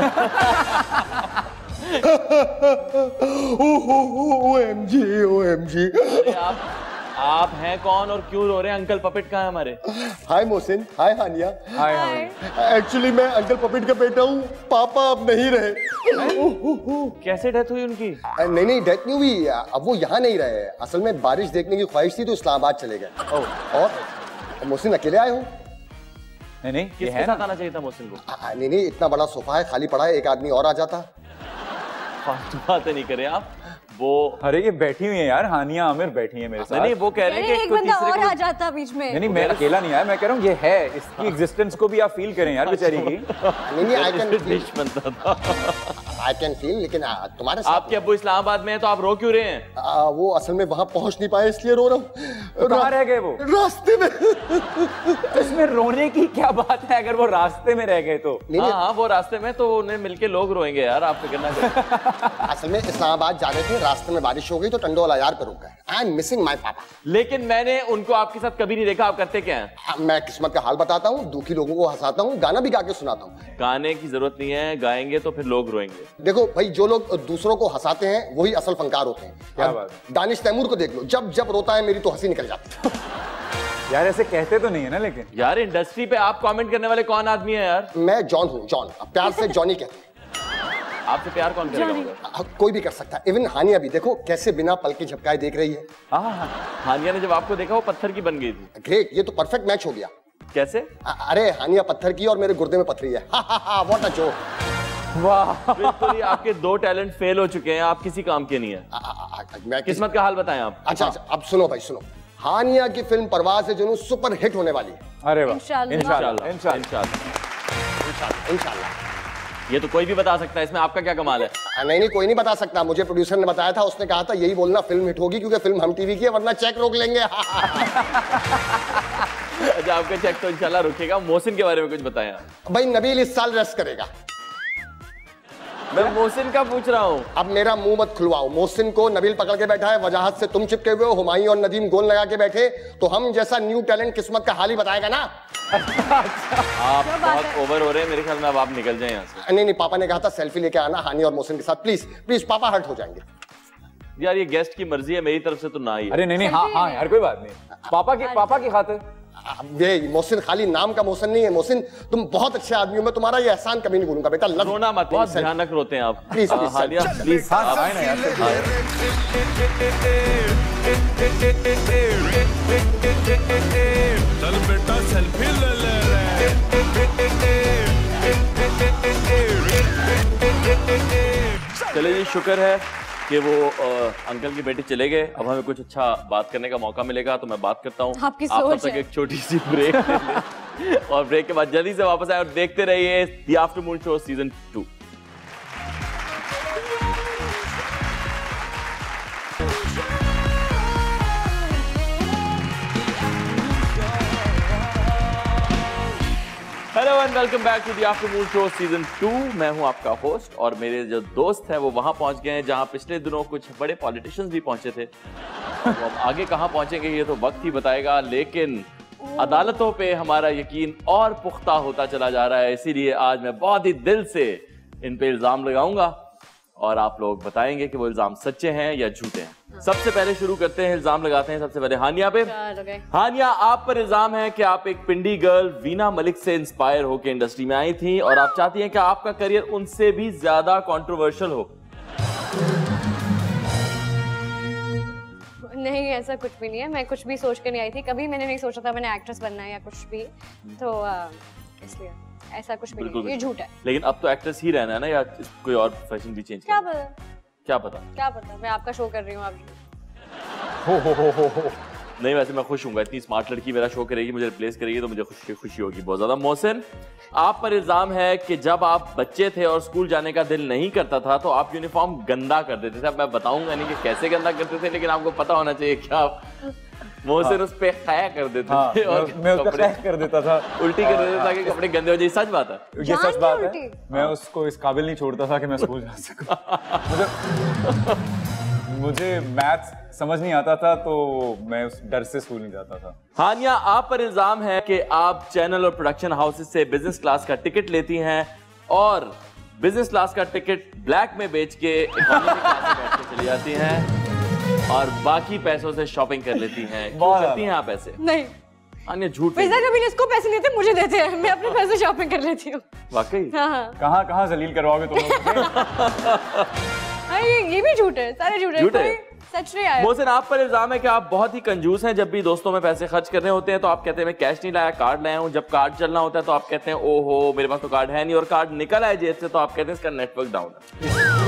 OMG। आप हैं कौन और क्यों रो रहे हैं? अंकल पपेट कहाँ है हमारे? Hi Mohsin, hi Hania. Hi. Actually मैं अंकल पपेट का बेटा हूँ, पापा अब नहीं रहे। कैसे डेथ हुई उनकी? नहीं डेथ नहीं हुई, अब वो यहाँ नहीं रहे। असल में बारिश देखने की ख्वाहिश थी तो इस्लामाबाद चले गए। और मोहसिन अकेले आए हो? नहीं किसके साथ आना चाहिए था मोहसिन को? नहीं, इतना बड़ा सोफा है, खाली पड़ा है, एक आदमी और आ जाता। फालतू बातें नहीं करें आप। वो अरे ये बैठी हुई है यार, हानिया आमिर बैठी है मेरे साथ। नहीं, वो कह रहे हैं कि एक बंदा और आ जाता बीच में। नहीं, मैं अकेला नहीं आया, मैं कह रहा हूँ ये है, इसकी एग्जिस्टेंस को भी आप फील करें यार बेचारी की। नहीं, आई कैन डिश बनता था। आई कैन फील, लेकिन तुम्हारे साथ आपके अब्बू इस्लामाबाद में है तो आप रो क्यों रहे हैं? वो असल में वहां पहुंच नहीं पाए इसलिए रो रहा हूँ। कहाँ रह गए वो? रास्ते में। इसमें रोने की क्या बात है अगर वो रास्ते में रह गए तो? हाँ, वो रास्ते में तो उन्हें मिलके लोग रोएंगे यार, आप फिक्र ना करें। असल में इस्लामाबाद जा रहे थे, रास्ते में बारिश हो गई तो टंडोला यार पे रुक गए। आई एम मिसिंग माय पापा। लेकिन मैंने उनको आपके साथ कभी नहीं देखा। आप करते क्या हैं? मैं किस्मत का हाल बताता हूँ, दुखी लोगों को हंसाता हूँ, गाना भी गा के सुनाता हूँ। गाने की जरूरत नहीं है, गाएंगे तो फिर लोग रोएंगे। देखो भाई, जो लोग दूसरों को हंसाते हैं वही असल फनकार होते हैं। क्या बात है? दानिश तैमूर को देख लो, जब जब रोता है मेरी तो हंसी निकल जाती है। यार ऐसे कहते तो नहीं है ना, लेकिन यार इंडस्ट्री पे आप कमेंट करने वाले कौन आदमी है यार? मैं जॉन हूँ, जॉन, प्यार से जॉनी कहते हैं। आपसे प्यार कौन करेगा? कोई भी कर सकता है, इवन हानिया भी। देखो कैसे बिना पल के झपकाए देख रही है। हानिया ने जब आपको देखा वो पत्थर की बन गई थी। ग्रेट, ये तो परफेक्ट मैच हो गया। कैसे? अरे हानिया पत्थर की और मेरे गुर्दे में पथरी है। What a joke. वाह, बिल्कुल। आपके 2 टैलेंट फेल हो चुके हैं, आप किसी काम के नहीं है। किस्मत का हाल बताएं आप। अच्छा, अब सुनो भाई, सुनो। हानिया की फिल्म परवाज़ है जुनून सुपर हिट होने वाली है। अरे वाह, इंशाल्लाह। ये तो कोई भी बता सकता है, इसमें आपका क्या कमाल है? नहीं, कोई नहीं बता सकता। मुझे प्रोड्यूसर ने बताया था, उसने कहा था यही बोलना फिल्म हिट होगी क्योंकि फिल्म हम टीवी की है, वरना चेक रोक लेंगे। अच्छा, आपका चेक तो इंशाल्लाह रुकेगा। मोहसिन के बारे में कुछ बताएं आप। भाई नबील इस साल रेस्ट करेगा। मैं मोहसिन का पूछ रहा हूँ। अब मेरा मुंह मत खुलवाओ। मोहसिन को नबील पकड़ के बैठा है, वजाहत से तुम चिपके हुए हो, हुमायूं और नदीम गोल लगा के बैठे, तो हम जैसा न्यू टैलेंट किस्मत का हाल ही बताएगा ना। आप बहुत ओवर हो रहे हैं, मेरे ख्याल में अब आप निकल जाएं यहाँ से। नहीं, पापा ने कहा था सेल्फी लेके आना हानिया और मोहसिन के साथ। प्लीज प्लीज, पापा हर्ट हो जाएंगे। यार ये गेस्ट की मर्जी है, मेरी तरफ से तो ना ही। अरे नहीं, हाँ यार कोई बात नहीं। पापा की खातिर। ये मोहसिन खाली नाम का मोहसिन नहीं है। मोहसिन तुम बहुत अच्छे आदमी हो, मैं तुम्हारा ये एहसान कभी नहीं भूलूंगा बेटा। रोना मत, बहुत भयानक रोते हैं आप। Please Hania please. आए ना यार। चल बेटा सेल्फी ले ले। चले जी, शुक्र है कि वो अंकल की बेटी चले गए। अब हमें कुछ अच्छा बात करने का मौका मिलेगा तो मैं बात करता हूँ। आपकी आप सोच तब तक है। एक छोटी सी ब्रेक ले लें और ब्रेक के बाद जल्दी से वापस आए और देखते रहिए the afternoon show season 2। Hello and welcome back to the afternoon show season 2। मैं हूं आपका होस्ट और मेरे जो दोस्त हैं वो वहां पहुंच गए हैं जहां पिछले दिनों कुछ बड़े पॉलिटिशियंस भी पहुंचे थे। तो अब आगे कहां पहुंचेंगे ये तो वक्त ही बताएगा, लेकिन अदालतों पे हमारा यकीन और पुख्ता होता चला जा रहा है। इसीलिए आज मैं बहुत ही दिल से इन पे इल्जाम लगाऊंगा और आप लोग बताएंगे कि वो इल्जाम सच्चे हैं या झूठे हैं। सबसे पहले शुरू करते हैं, इल्जाम लगाते हैं सबसे पहले हानिया पे। हानिया, आप पर इल्जाम है कि आप एक पिंडी गर्ल वीना मलिक से इंस्पायर होकर इंडस्ट्री में आई थी और आप चाहती हैं कि आपका करियर उनसे भी ज्यादा कंट्रोवर्शियल हो। नहीं, ऐसा कुछ भी नहीं है। मैं कुछ भी सोच के नहीं आई थी, कभी मैंने नहीं सोचा था मैंने एक्ट्रेस बनना है या कुछ भी, तो इसलिए ऐसा कुछ भी नहीं है, ये झूठ है। लेकिन अब तो एक्ट्रेस ही रहना है ना, या कोई और प्रोफेशन भी चेंज क्या करना है? पता, क्या पता, क्या पता। मैं आपका शो कर रही हूँ आप। हो। नहीं, वैसे मैं खुश हूँ। इतनी स्मार्ट लड़की मेरा शो करेगी, मुझे रिप्लेस करेगी तो मुझे खुशी होगी बहुत ज्यादा। मोहसिन, आप पर इल्जाम है कि जब आप बच्चे थे और स्कूल जाने का दिल नहीं करता था तो आप यूनिफॉर्म गंदा कर देते थे। अब मैं बताऊंगा नहीं कि कैसे गंदा करते थे, लेकिन आपको पता होना चाहिए कि आप मोहसिन उस पे खया कर देते थे और मैं उस पे खया कर देता था, उल्टी कर देता था कि कपड़े गंदे हो जाए। सच बात है, ये सच बात है। मैं उसको इस काबिल नहीं छोड़ता था कि मैं स्कूल जा सकूं। मुझे मैथ्स समझ नहीं आता था तो मैं उस डर से स्कूल नहीं जाता था। हानिया, आप पर इल्जाम है कि आप चैनल और प्रोडक्शन हाउसेस से बिजनेस क्लास का टिकट लेती हैं और बिजनेस क्लास का टिकट ब्लैक में बेच के इकोनॉमी क्लास में बैठ के चली जाती हैं और बाकी पैसों से शॉपिंग कर लेती हैं। क्यों करती हैं आप ऐसे? नहीं, हानिया झूठ वैसे कभी इसको पैसे नहीं देते, मुझे देते हैं, मैं अपने पैसे शॉपिंग कर लेती हूँ। वाकई? हाँ। कहाँ जलील करवाओगे तुम लोग? हाँ, ये भी झूठ है, सारे झूठ है, कोई सच नहीं आया। मोहसिन, आप पर इल्जाम है कि आप बहुत ही कंजूस हैं। जब भी दोस्तों में पैसे खर्च करने होते हैं तो आप कहते हैं मैं कैश नहीं लाया, कार्ड लाया हूं। जब कार्ड चलना होता है तो आप कहते हैं ओहो मेरे पास तो कार्ड है नहीं, और कार्ड निकल आए जेब से तो आप कहते हैं इसका नेटवर्क डाउन है।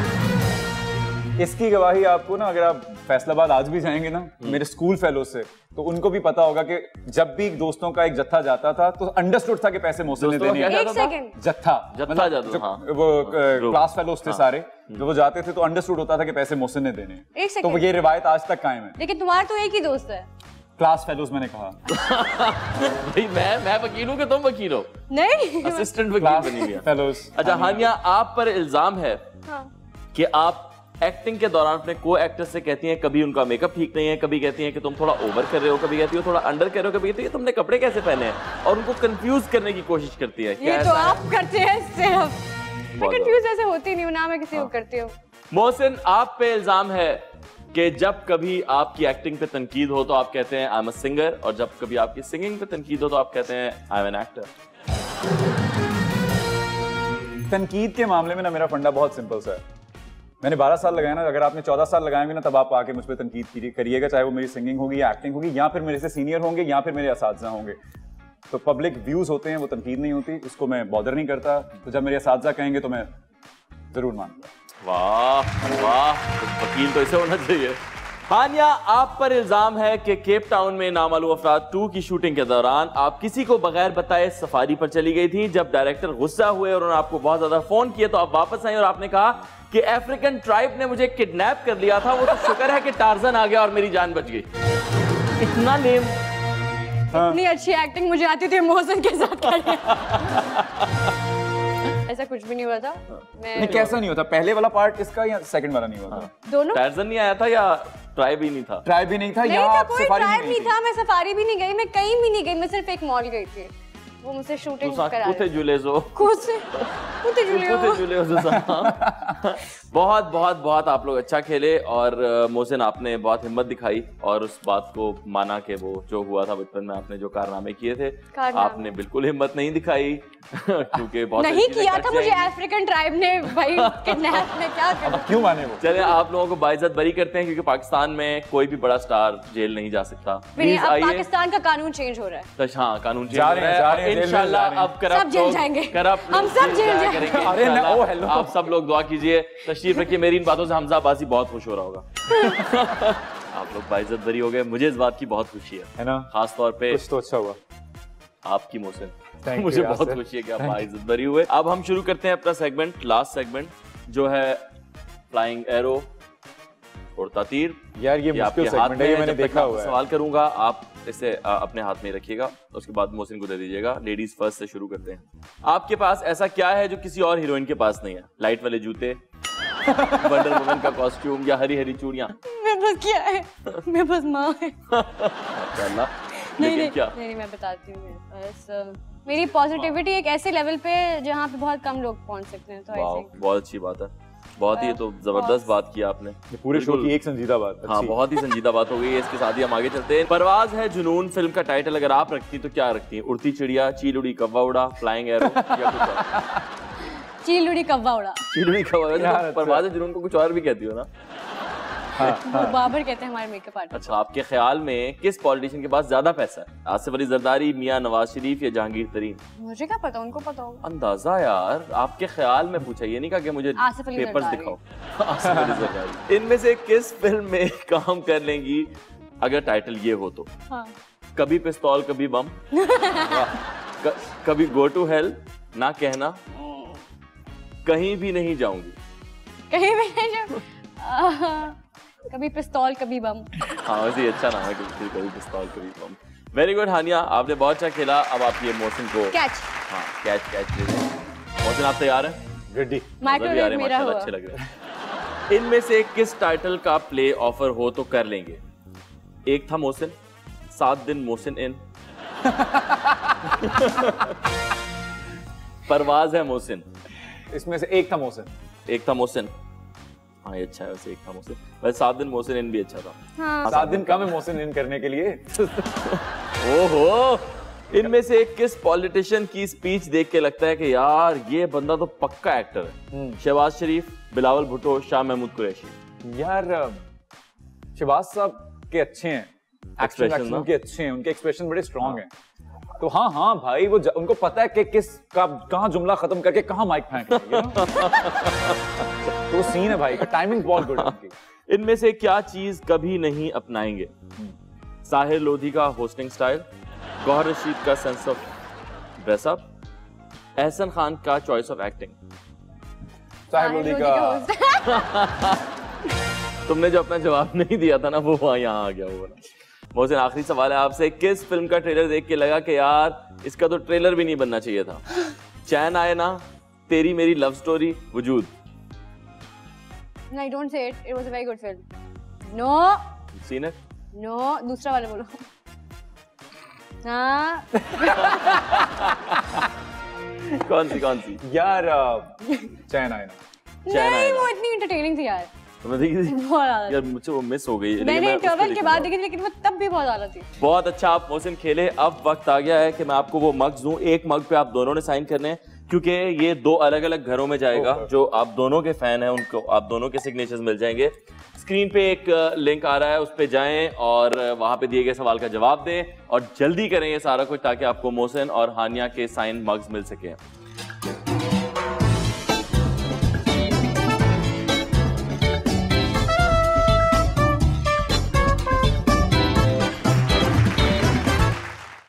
इसकी गवाही आपको ना, अगर आप फैसलाबाद आज भी जाएंगे ना मेरे स्कूल फेलो से, तो उनको भी पता होगा कि जब भी दोस्तों का एक जत्था जाता था तो अंडरस्टूड था कि पैसे मोहसिन ने देने हैं। एक सेकंड, जत्था जाता था। वो क्लास फेलोज थे सारे, जब वो जाते थे तो अंडरस्टूड होता था कि पैसे मोहसिन ने देने हैं। एक सेकंड, तो ये रिवायत आज तक कायम है। लेकिन तुम्हारा तो एक ही दोस्त है। क्लास फेलोज मैंने कहा। भाई मैं वकील हूं कि तुम वकील हो? नहीं, असिस्टेंट वकील बनी हुई है। फेलोज। अच्छा हानिया, आप पर इल्जाम है हाँ। कि आप एक्टिंग के दौरान अपने को एक्टर से कहती हैं कभी उनका मेकअप ठीक नहीं है, कभी कहती हैं कि तुम थोड़ा ओवर कर रहे हो, कभी कहती हो थोड़ा अंडर कर रहे हो, कभी कहती है तुमने कपड़े कैसे पहने हैं, और उनको कंफ्यूज करने की कोशिश करती है। ये तो आप करते हैं सिर्फ। मैं कंफ्यूज ऐसे होती नहीं हूं ना, मैं किसी को करती हूं। मोहसिन, आप पे इल्जाम है कि जब कभी आपकी एक्टिंग पे तनकीद हो तो आप कहते हैं आई एम अ सिंगर, और जब कभी आपकी सिंगिंग पे तनकीद हो तो आप कहते हैं आई एम एन एक्टर। तनकीद के मामले में ना मेरा फंडा बहुत सिंपल सा है। मैंने 12 साल लगाया ना, अगर आपने 14 साल लगाएंगे ना तब आप आके मुझ पर तनकीद करिएगा, चाहे वो मेरी सिंगिंग होगी या एक्टिंग होगी, या फिर मेरे से सीनियर होंगे या फिर मेरे असातिज़ा होंगे। तो पब्लिक व्यूज होते हैं, वो तनकीद नहीं होती, उसको मैं बॉदर नहीं करता। तो जब मेरे असातिज़ा कहेंगे तो मैं जरूर मानूंगा। वाह वाह, वकील तो ऐसे होना चाहिए। हानिया, आप पर इल्जाम है कि केप टाउन में नामालूम अफराद 2 की शूटिंग के दौरान आप किसी को बगैर बताए सफारी पर चली गई थी। जब डायरेक्टर गुस्सा हुए और उन्होंने आपको बहुत ज्यादा फोन किए तो आप वापस आई और आपने कहा कि अफ्रीकन ट्राइब ने मुझे किडनैप कर लिया था, वो तो शुक्र है कि टार्जन आ गया और मेरी जान बच गई। इतना लेम। इतनी अच्छी एक्टिंग मुझे आती थी मोहसिन के साथ करने। ऐसा कुछ भी नहीं हुआ था। नहीं, कैसा नहीं होता? पहले वाला पार्ट इसका या सेकंड वाला नहीं हुआ था? दोनों। टार्जन नहीं आया था या ट्राइब ही नहीं था? ट्राइब भी नहीं था, नहीं या था, आप कोई सफारी ट्राइब भी नहीं था, मैं सफारी भी नहीं गई, मैं कहीं भी नहीं गई, मैं सिर्फ एक मॉल गई थी। वो मुझसे शूटिंग करा कुते जुलेजो कुते जुलेजो। बहुत बहुत बहुत आप लोग अच्छा खेले, और मोहसिन आपने बहुत हिम्मत दिखाई और उस बात को माना कि वो जो हुआ था बचपन में आपने जो कारनामे किए थे, आपने बिल्कुल हिम्मत नहीं दिखाई क्योंकि बहुत नहीं किया था मुझे अफ्रीकन ट्राइब ने भाई किडनैप में, क्या करूं? क्यों माने वो? चले आप लोगों को बाइज्जत बरी करते हैं क्योंकि पाकिस्तान में कोई भी बड़ा स्टार जेल नहीं जा सकता। प्लीज आइए। पाकिस्तान का कानून चेंज हो रहा है। हाँ, कानून चेंज हो रहा है इंशाल्लाह। अब सब जेल जाएंगे, हम सब जेल जाएंगे। अरे हेलो, आप सब लोग दुआ कीजिए, तशरीफ रखिए। मेरी इन बातों से हमजा अब्बासी बहुत खुश हो रहा होगा। आप लोग बाइज्जत बरी हो गए, मुझे इस बात की बहुत खुशी है ना, खास तौर पे कुछ तो अच्छा हुआ आपकी मोहसिन। मुझे बहुत खुशी है कि आप बाइज्जत बरी हुए। अब हम शुरू करते हैं अपना सेगमेंट, लास्ट सेगमेंट जो है फ्लाइंग एरो, उड़ता तीर। यार ये मुश्किल सेगमेंट है, ये मैंने देखा हुआ है। सवाल करूंगा, आप इसे अपने हाथ में रखिएगा, उसके बाद मोहसिन को दे दीजिएगा। लेडीज फर्स्ट से शुरू करते हैं। आपके पास ऐसा क्या है जो किसी और हीरोइन के पास नहीं है? लाइट वाले जूते, वंडर वुमन का कॉस्ट्यूम, या हरी हरी चूड़ियां? मेरे पास क्या है? मेरे पास माँ है। नहीं, क्या? नहीं, मैं बताती हूँ। बस मेरी पॉजिटिविटी एक ऐसे लेवल पे जहाँ पे बहुत कम लोग पहुँच सकते हैं। तो ऐसे बहुत अच्छी बात है, बहुत ही तो जबरदस्त बात की आपने। पूरे शो की एक संजीदा बात। हाँ, बहुत ही संजीदा बात हो गई है। इसके साथ ही हम आगे चलते हैं। परवाज है जुनून फिल्म का टाइटल अगर आप रखती तो क्या रखती? उड़ती चिड़िया, चील उड़ी कौवा उड़ा, फ्लाइंग एरो, या कुछ और? चील उड़ी कौवा उड़ा। चील उड़ी कौवा उड़ा। परवाज है जुनून को कुछ और भी कहती हो ना? वो बाबर कहते हैं हमारे मेकअप आर्टिस्ट। अच्छा, आपके ख्याल में किस पॉलिटिशियन के पास ज्यादा पैसा है? आसिफ अली जरदारी, मियां नवाज शरीफ, या जहांगीर तरीन? मुझे क्या पता, उनको पता होगा। अंदाजा यार, आपके ख्याल में पूछा, ये नहीं कहा कि मुझे पेपर्स दिखाओ। आसिफ अली जरदारी। इनमें से किस फिल्म में काम कर लेंगी अगर टाइटल ये हो तो? हाँ। कभी पिस्तौल कभी बम, कभी गो टू हेल, ना कहना, कहीं भी नहीं जाऊंगी। कहीं भी नहीं जाऊंगी। कभी पिस्तौल कभी बम। हाँ, वैसे अच्छा नाम है, कभी पिस्तौल कभी बम। वेरी गुड हानिया, आपने बहुत अच्छा खेला। अब आप ये मोहसिन को कैच। हाँ, कैच ले लें। मोहसिन आप तैयार हैं? रेडी। माइक्रोवेव मेरा हुआ। अच्छे लग रहे हैं। इनमें से किस टाइटल का प्ले ऑफर हो तो कर लेंगे? एक था मोहसिन, 7 दिन मोहसिन इन। परवाज है मोहसिन। इसमें से एक था मोहसिन। एक था मोहसिन, हाँ ये अच्छा है वैसे, एक था मोहसिन। वैसे 7 दिन मोहसिन इन भी अच्छा था। हाँ। 7 दिन कम है मोहसिन इन करने के लिए। ओहो, इनमें से किस पॉलिटिशियन की स्पीच देख के लगता है कि यार ये बंदा तो पक्का एक्टर है? शहबाज शरीफ, बिलावल भुट्टो, शाह महमूद कुरैशी। यार शहबाज साहब के अच्छे हैं, एक्सप्रेशन उनके अच्छे हैं, उनके एक्सप्रेशन बड़े स्ट्रांग हैं। तो हाँ हाँ भाई, वो उनको पता है कि किस कहाँ जुमला खत्म करके कहाँ माइक फेंकना है। तो सीन है भाई, टाइमिंग बहुत गुड है उनकी। इनमें से क्या चीज कभी नहीं अपनाएंगे? साहिर लोधी का होस्टिंग स्टाइल, गौहर रशीद का sense of dress up, Ehsan Khan का choice of acting. Sahir Lodhi का तुमने जो अपना जवाब नहीं दिया था ना, वो वहां यहाँ आ गया वो। मोहसिन, आखिरी सवाल है आपसे, किस फिल्म का ट्रेलर देख के लगा कि यार इसका तो ट्रेलर भी नहीं बनना चाहिए था? चैन आए ना, तेरी मेरी लव स्टोरी, वजूद। No, don't say it. It was a very good film. No. Seen it? No. दूसरा वाले बोलो। हाँ। कौन सी? यार चैन आए ना। नहीं, वो इतनी entertaining थी यार। तुमने देखी थी? बहुत ज़्यादा। यार मुझे वो मिस हो गई। मैंने इंटरवल के बाद देखी थी, लेकिन वो तब भी बहुत ज़्यादा थी। बहुत अच्छा आप मोहसिन खेले। अब वक्त आ गया है कि मैं आपको वो मग्स दूं। एक मग पे आप दोनों ने साइन करने हैं, क्योंकि ये 2 अलग अलग घरों में जाएगा। जो आप दोनों के फैन हैं उनको आप दोनों के सिग्नेचर्स मिल जाएंगे। स्क्रीन पे एक लिंक आ रहा है, उस पे जाएं और वहां पे दिए गए सवाल का जवाब दें और जल्दी करें ये सारा कुछ, ताकि आपको मोहसिन और हानिया के साइन मग्स मिल सके।